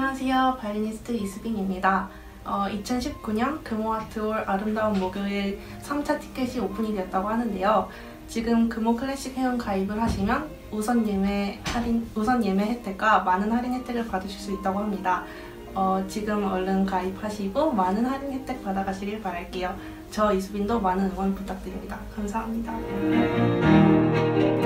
안녕하세요. 바이올리니스트 이수빈입니다. 2019년 금호아트홀 아름다운 목요일 3차 티켓이 오픈이 되었다고 하는데요. 지금 금호 클래식 회원 가입을 하시면 우선 예매 혜택과 많은 할인 혜택을 받으실 수 있다고 합니다. 지금 얼른 가입하시고 많은 할인 혜택 받아가시길 바랄게요. 저 이수빈도 많은 응원 부탁드립니다. 감사합니다.